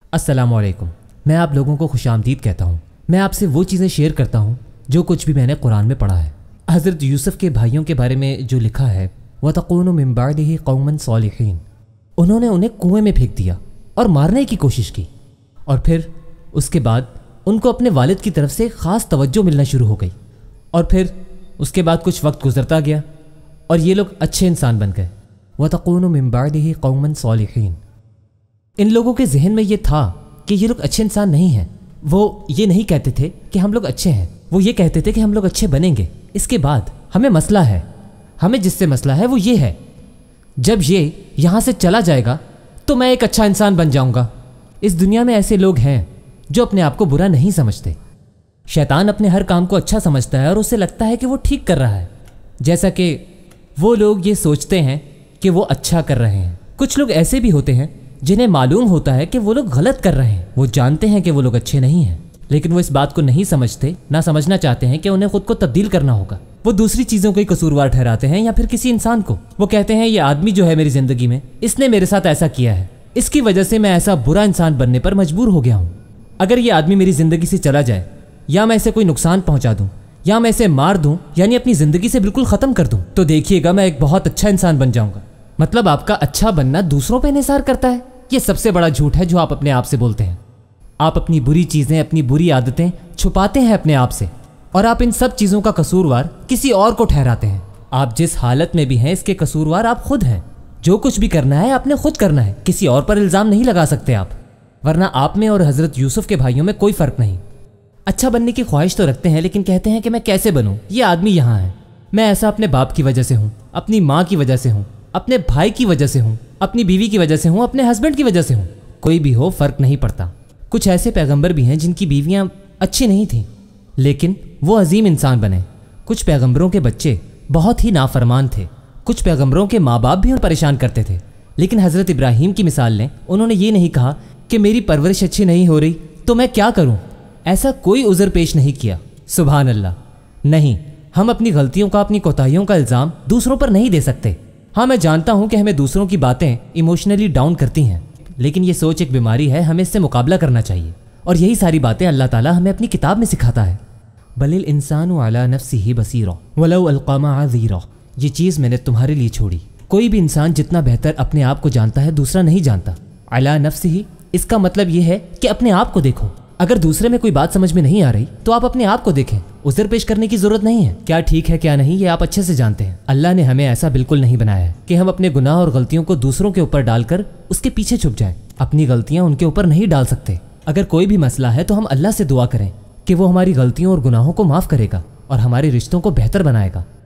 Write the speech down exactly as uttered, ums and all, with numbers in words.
अस्सलाम वालेकुम। मैं आप लोगों को खुशामदीद कहता हूँ। मैं आपसे वो चीज़ें शेयर करता हूँ जो कुछ भी मैंने कुरान में पढ़ा है। हज़रत यूसुफ़ के भाइयों के बारे में जो लिखा है, वतकूनु मिन बादिही कौमन सालिहीन, उन्होंने उन्हें कुएं में फेंक दिया और मारने की कोशिश की, और फिर उसके बाद उनको अपने वालिद की तरफ से ख़ास तवज्जो मिलना शुरू हो गई, और फिर उसके बाद कुछ वक्त गुजरता गया और ये लोग अच्छे इंसान बन गए। वतकूनु मिन बादिही कौमन सालिहीन, इन लोगों के जहन में ये था कि ये लोग अच्छे इंसान नहीं हैं। वो ये नहीं कहते थे कि हम लोग अच्छे हैं, वो ये कहते थे कि हम लोग अच्छे बनेंगे। इसके बाद हमें मसला है, हमें जिससे मसला है वो ये है, जब ये यहाँ से चला जाएगा तो मैं एक अच्छा इंसान बन जाऊँगा। इस दुनिया में ऐसे लोग हैं जो अपने आप को बुरा नहीं समझते। शैतान अपने हर काम को अच्छा समझता है और उसे लगता है कि वो ठीक कर रहा है, जैसा कि वो लोग ये सोचते हैं कि वो अच्छा कर रहे हैं। कुछ लोग ऐसे भी होते हैं जिन्हें मालूम होता है कि वो लोग गलत कर रहे हैं। वो जानते हैं कि वो लोग अच्छे नहीं हैं, लेकिन वो इस बात को नहीं समझते, ना समझना चाहते हैं कि उन्हें खुद को तब्दील करना होगा। वो दूसरी चीज़ों को ही कसूरवार ठहराते हैं या फिर किसी इंसान को। वो कहते हैं ये आदमी जो है मेरी ज़िंदगी में, इसने मेरे साथ ऐसा किया है, इसकी वजह से मैं ऐसा बुरा इंसान बनने पर मजबूर हो गया हूँ। अगर ये आदमी मेरी ज़िंदगी से चला जाए, या मैं इसे कोई नुकसान पहुँचा दूँ, या मैं इसे मार दूँ, यानी अपनी ज़िंदगी से बिल्कुल ख़त्म कर दूँ, तो देखिएगा मैं एक बहुत अच्छा इंसान बन जाऊँगा। मतलब आपका अच्छा बनना दूसरों पर इन्हिसार करता है। ये सबसे बड़ा झूठ है जो आप अपने आप से बोलते हैं। आप अपनी बुरी चीज़ें, अपनी बुरी आदतें छुपाते हैं अपने आप से, और आप इन सब चीज़ों का कसूरवार किसी और को ठहराते हैं। आप जिस हालत में भी हैं, इसके कसूरवार आप खुद हैं। जो कुछ भी करना है आपने खुद करना है, किसी और पर इल्ज़ाम नहीं लगा सकते आप, वरना आप में और हज़रत यूसुफ़ के भाइयों में कोई फ़र्क नहीं। अच्छा बनने की ख्वाहिश तो रखते हैं, लेकिन कहते हैं कि मैं कैसे बनूँ, ये आदमी यहाँ है, मैं ऐसा अपने बाप की वजह से हूँ, अपनी माँ की वजह से हूँ, अपने भाई की वजह से हूँ, अपनी बीवी की वजह से हूँ, अपने हस्बैंड की वजह से हूँ। कोई भी हो, फ़र्क नहीं पड़ता। कुछ ऐसे पैगंबर भी हैं जिनकी बीवियाँ अच्छी नहीं थीं, लेकिन वो अजीम इंसान बने। कुछ पैगंबरों के बच्चे बहुत ही नाफरमान थे। कुछ पैगंबरों के माँ बाप भी उन्हें परेशान करते थे, लेकिन हज़रत इब्राहीम की मिसाल लें, उन्होंने ये नहीं कहा कि मेरी परवरिश अच्छी नहीं हो रही तो मैं क्या करूँ। ऐसा कोई उज़र पेश नहीं किया। सुभान अल्लाह। नहीं, हम अपनी गलतियों का, अपनी कोताहियों का इल्ज़ाम दूसरों पर नहीं दे सकते। हाँ, मैं जानता हूँ कि हमें दूसरों की बातें इमोशनली डाउन करती हैं, लेकिन ये सोच एक बीमारी है, हमें इससे मुकाबला करना चाहिए। और यही सारी बातें अल्लाह ताला हमें अपनी किताब में सिखाता है। बलिल इंसानु अला नफ्सिही बसीरा वलौ अलक़ा मआज़ीरा, ये चीज़ मैंने तुम्हारे लिए छोड़ी। कोई भी इंसान जितना बेहतर अपने आप को जानता है, दूसरा नहीं जानता। अला नफ्सिही, इसका मतलब ये है कि अपने आप को देखो। अगर दूसरे में कोई बात समझ में नहीं आ रही तो आप अपने आप को देखें। उज़र पेश करने की जरूरत नहीं है। क्या ठीक है क्या नहीं, ये आप अच्छे से जानते हैं। अल्लाह ने हमें ऐसा बिल्कुल नहीं बनाया है कि हम अपने गुनाह और गलतियों को दूसरों के ऊपर डालकर उसके पीछे छुप जाएं। अपनी गलतियां उनके ऊपर नहीं डाल सकते। अगर कोई भी मसला है तो हम अल्लाह से दुआ करें कि वो हमारी गलतियों और गुनाहों को माफ़ करेगा और हमारे रिश्तों को बेहतर बनाएगा।